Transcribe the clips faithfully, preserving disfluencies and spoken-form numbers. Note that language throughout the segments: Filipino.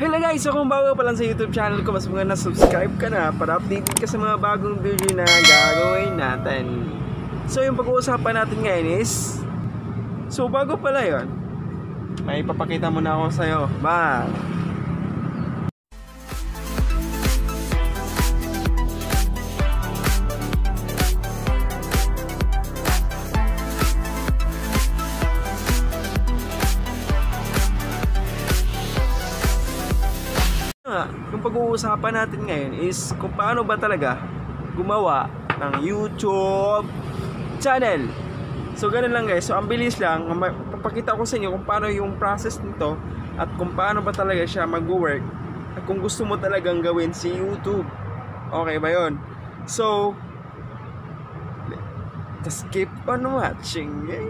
Hello guys! So kung bago pa lang sa YouTube channel ko, mas maganda subscribe ka na para updated ka sa mga bagong video na gagawin natin. So yung pag-uusapan natin ngayon is, so bago pala yon, may papakita muna ako sa'yo. Bye! Yung pag-uusapan natin ngayon is kung paano ba talaga gumawa ng YouTube channel. So ganun lang guys. So ang bilis lang, papakita ko sa inyo kung paano yung process nito at kung paano ba talaga siya mag-work at kung gusto mo talagang gawin si YouTube. Okay ba yun? So just keep on watching.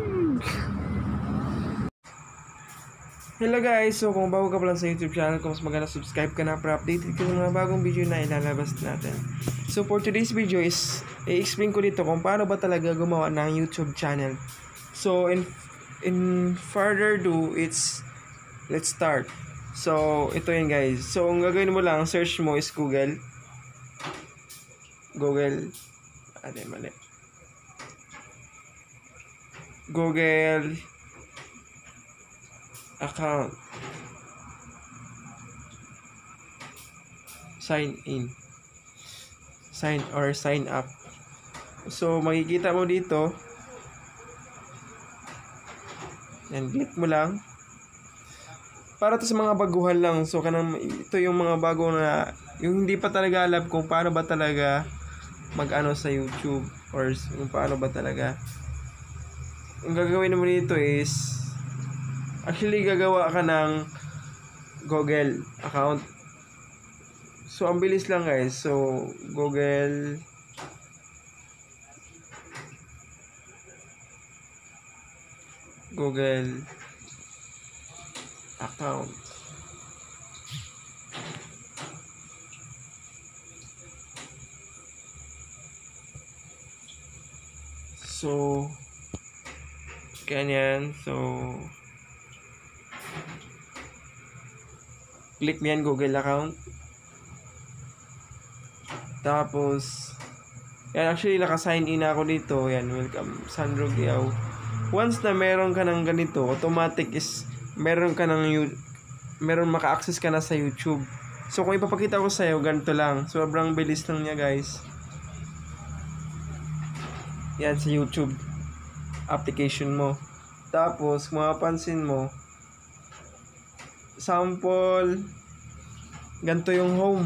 Hello guys, so kung bago ka pa lang sa YouTube channel ko, mas maganda subscribe ka na para updated ka ng mga bagong video na ilalabas natin. So for today's video is, i-explain ko dito kung paano ba talaga gumawa ng YouTube channel. So in in further ado, it's let's start. So ito yun guys. So ang gagawin mo lang, search mo is Google. Google. Ano mali. Google account, sign in, sign or sign up. So makikita mo dito, yan, click mo lang para to sa mga baguhan lang. So kanang ito yung mga bago na yung hindi pa talaga alam kung paano ba talaga mag-ano sa YouTube or kung paano ba talaga. Ang gagawin mo dito is actually gagawa ka ng Google account. So ang bilis lang guys. So Google Google account. So ganyan. So click mo yan, Google account. Tapos, yan, actually, naka-sign in ako dito. Yan, welcome, Sandro Giao. Once na meron ka ng ganito, automatic is, meron ka ng, meron maka-access ka na sa YouTube. So, kung ipapakita ko sa'yo, ganito lang. Sobrang bilis lang niya, guys. Yan, sa YouTube application mo. Tapos, kung mapapansin mo, sample, ganito yung home.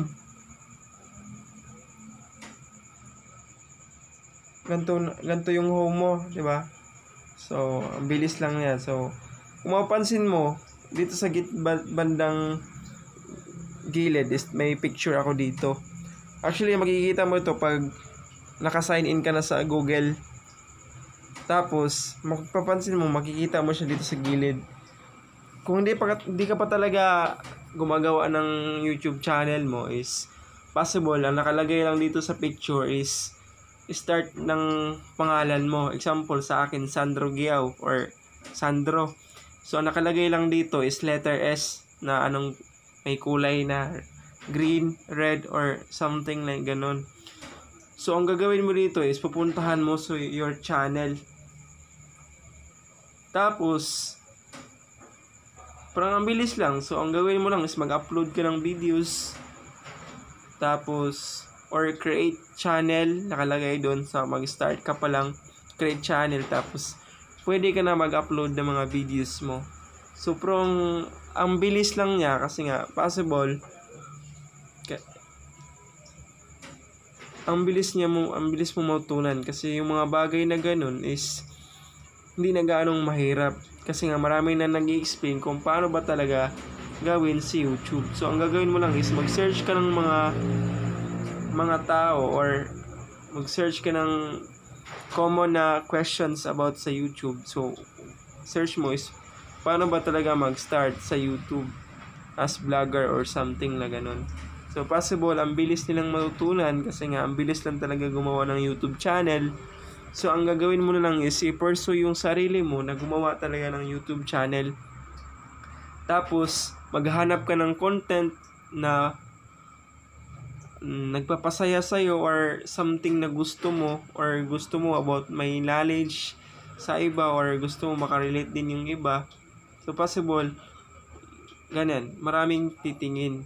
Ganito, ganito yung home mo, di ba? So, ang bilis lang niya. So, kung mapapansin mo, dito sa git bandang gilid is may picture ako dito. Actually, makikita mo ito pag naka-sign in ka na sa Google. Tapos, mapapansin mo, makikita mo siya dito sa gilid. Kung hindi pa hindi ka pa talaga gumagawa ng YouTube channel mo is possible, ang nakalagay lang dito sa picture is start ng pangalan mo. Example sa akin, Sandro Giao or Sandro. So ang nakalagay lang dito is letter S na anong may kulay na green, red or something like ganun. So ang gagawin mo dito is pupuntahan mo sa your channel. Tapos parang ang bilis lang. So, ang gawin mo lang is mag-upload ka ng videos. Tapos, or create channel. Nakalagay doon sa mag-start ka pa lang. Create channel. Tapos, pwede ka na mag-upload ng mga videos mo. So, prong, ang bilis lang niya kasi nga, possible. Ang bilis niya mo, ang bilis mo matutunan. Kasi yung mga bagay na ganun is, hindi na gaanong mahirap. Kasi nga marami na nag-i-explain kung paano ba talaga gawin si YouTube. So ang gagawin mo lang is mag-search ka ng mga mga tao or mag-search ka ng common na questions about sa YouTube. So search mo is paano ba talaga mag-start sa YouTube as vlogger or something na ganun. So possible ang bilis nilang matutunan kasi nga ang bilis lang talaga gumawa ng YouTube channel. So, ang gagawin mo na lang is i-pursue yung sarili mo na gumawa talaga ng YouTube channel. Tapos, maghanap ka ng content na mm, nagpapasaya sa'yo or something na gusto mo or gusto mo about may knowledge sa iba or gusto mo makarelate din yung iba. So, possible, ganyan, maraming titingin.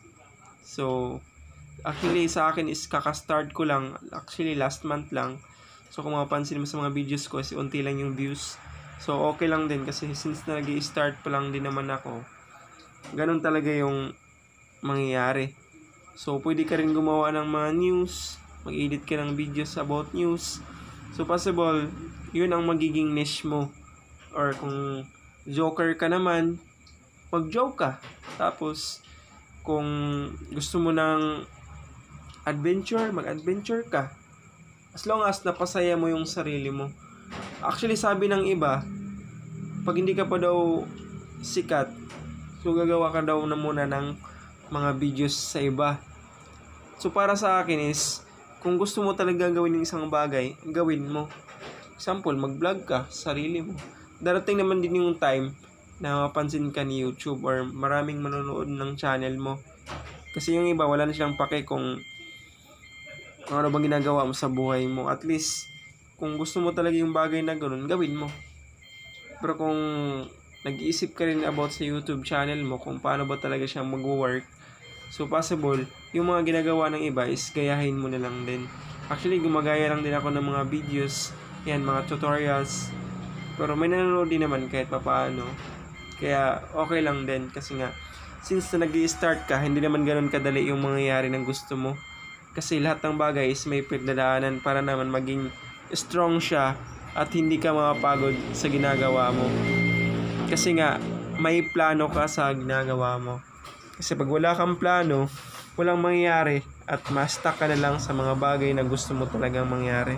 So, actually, sa akin is kakastart ko lang. Actually, last month lang. So, kung mapapansin mo sa mga videos ko, is unti lang yung views. So, okay lang din kasi since na nag-i-start pa lang din naman ako, ganun talaga yung mangyayari. So, pwede ka rin gumawa ng mga news, mag-edit ka ng videos about news. So, possible, yun ang magiging niche mo. Or kung joker ka naman, mag-joke ka. Tapos, kung gusto mo ng adventure, mag-adventure ka. As long as napasaya mo yung sarili mo. Actually, sabi ng iba, pag hindi ka pa daw sikat, so gagawa ka daw na muna ng mga videos sa iba. So, para sa akin is, kung gusto mo talaga gawin yung isang bagay, gawin mo. Example, mag-vlog ka sa sarili mo. Darating naman din yung time na mapansin ka ni YouTube or maraming manonood ng channel mo. Kasi yung iba, wala na silang pake kung kung ano bang ginagawa mo sa buhay mo. At least, kung gusto mo talaga yung bagay na gano'n, gawin mo. Pero kung nag-iisip ka rin about sa YouTube channel mo, kung paano ba talaga siya mag-work, so possible, yung mga ginagawa ng iba is gayahin mo na lang din. Actually, gumagaya lang din ako ng mga videos, yan, mga tutorials. Pero may nanonood din naman kahit papaano. Kaya okay lang din kasi nga, since na nag-i-start ka, hindi naman gano'n kadali yung mangyayari ng gusto mo. Kasi lahat ng bagay is may pinagdadaanan para naman maging strong siya at hindi ka mapagod sa ginagawa mo. Kasi nga, may plano ka sa ginagawa mo. Kasi pag wala kang plano, walang mangyayari at ma-stuck ka na lang sa mga bagay na gusto mo talagang mangyari.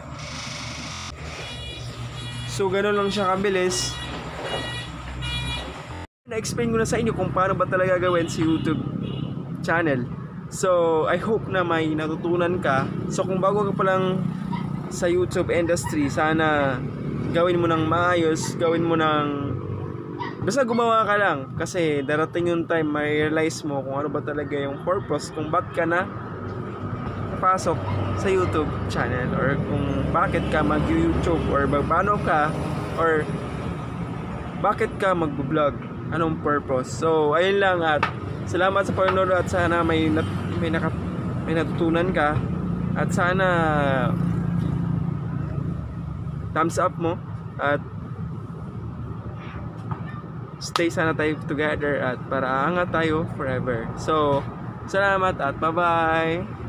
So, gano'n lang siya kabilis. Na-explain ko na sa inyo kung paano ba talaga gawin si YouTube channel. So, I hope na may natutunan ka. So, kung bago ka pa lang sa YouTube industry, sana gawin mo ng maayos, gawin mo ng basta gumawa ka lang. Kasi darating yung time, ma-realize mo kung ano ba talaga yung purpose, kung ba't ka na pasok sa YouTube channel or kung bakit ka mag-YouTube or paano ka or bakit ka mag-vlog, anong purpose. So, ayun lang at salamat sa panonood at sana may nat may, naka may natutunan ka at sana thumbs up mo at stay sana tayo together at para aangat tayo forever. So, salamat at bye-bye!